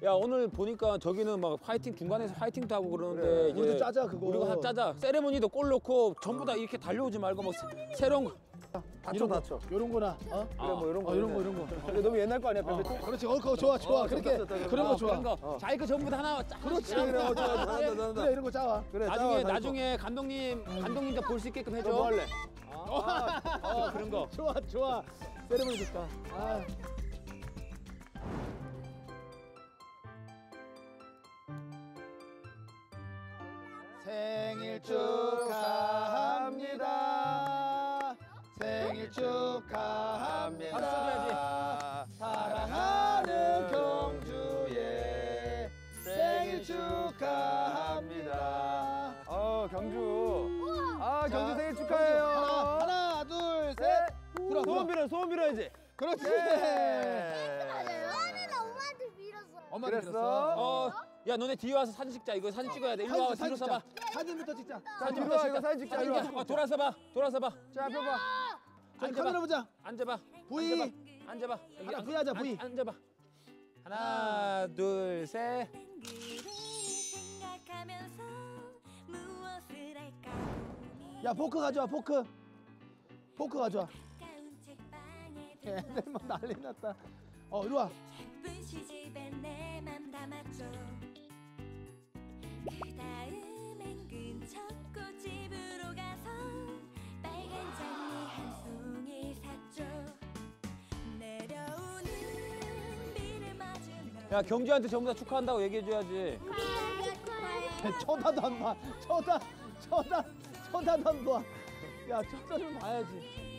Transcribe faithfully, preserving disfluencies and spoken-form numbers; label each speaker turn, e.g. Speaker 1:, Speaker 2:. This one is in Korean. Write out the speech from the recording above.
Speaker 1: 야 오늘 보니까 저기는 막 파이팅 중간에서 파이팅도 하고 그러는데
Speaker 2: 그래.
Speaker 1: 이제
Speaker 2: 우리도 짜자 그거.
Speaker 1: 우리가 한 짜자. 세레모니도 골 넣고 전부 다 이렇게 달려오지 말고 뭐 새, 새로운 거.
Speaker 2: 다쳐 다쳐.
Speaker 3: 요런 거나 어?
Speaker 2: 그래 뭐 이런 거.
Speaker 3: 어, 이런 거 이런 거.
Speaker 2: 근데 너무 옛날 거 아니야? 벨벳?
Speaker 3: 그렇지. 어, 그거 좋아 좋아.
Speaker 2: 어,
Speaker 3: 그렇게
Speaker 2: 좋다, 좋다,
Speaker 3: 그런 거
Speaker 1: 어,
Speaker 3: 좋아.
Speaker 1: 그런 거. 자기 거 전부 다 하나 짜.
Speaker 3: 그렇지.
Speaker 2: 그래, 어, 좋아, 좋아, 잘한다, 잘한다.
Speaker 3: 그래 이런 거 짜와.
Speaker 2: 그래,
Speaker 1: 나중에
Speaker 2: 짜와, 짜와.
Speaker 1: 나중에 감독님 감독님도 볼 수 있게끔 해줘.
Speaker 2: 너 뭐 할래?
Speaker 1: 아, 어 그런 거.
Speaker 3: 좋아 좋아. 세레모니 좋다. 아. 생일 축하합니다. 생일 축하합니다.
Speaker 1: 박수 쳐줘야지.
Speaker 3: 사랑하는 경주의 생일 축하합니다.
Speaker 2: 어 경주. 아
Speaker 3: 자,
Speaker 2: 경주 생일 축하해요.
Speaker 3: 하나, 하나, 둘, 셋. 들어,
Speaker 2: 소원
Speaker 3: 들어.
Speaker 2: 빌어, 소원 빌어야지.
Speaker 3: 그렇지.
Speaker 4: 맞아요. 나는 엄마한테 빌었어.
Speaker 3: 엄마한테
Speaker 2: 그랬어?
Speaker 3: 빌었어.
Speaker 1: 어, 야 너네 뒤에 와서 사진 찍자. 이거 사진 찍어야 돼. 일로 와, 뒤로 서봐.
Speaker 3: 사진부터 찍자.
Speaker 2: 자, 뒤로 와, 이거 사진 찍자.
Speaker 1: 사진
Speaker 2: 일로 와.
Speaker 1: 찍자. 어, 돌아서 봐. 돌아서 봐.
Speaker 2: 자, 펴봐.
Speaker 3: 저기
Speaker 1: 앉아봐.
Speaker 3: 카메라 보자.
Speaker 1: 앉아봐.
Speaker 3: V.
Speaker 1: 앉아봐. 앉아봐. 여기
Speaker 3: 하나,
Speaker 1: 앉-
Speaker 3: V 하자,
Speaker 1: 앉-
Speaker 3: V.
Speaker 1: 앉아봐. 하나, 둘, 셋.
Speaker 3: 야 포크 가져와 포크. 포크 가져와. 애들 뭐 난리 났다. 어 이리 와.
Speaker 5: 그다음엔 근처 꽃집으로 가서 빨간 장미 한 송이 샀죠. 내려오는 비를 맞으며
Speaker 1: 야 경주한테 전부 다 축하한다고 얘기해줘야지.
Speaker 3: 쳐다도 안 봐. 쳐다 쳐다 쳐다도 안 봐. 야 쳐다 좀 봐야지.